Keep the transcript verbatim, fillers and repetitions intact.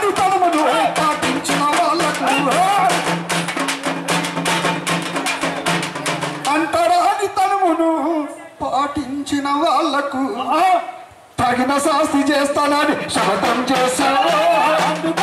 తనమును పాటించిన వాళ్ళకు అంటరాని తనమును పాటించిన వాళ్ళకు తగిన శాస్తి చేస్తానని శపథం చేశావు.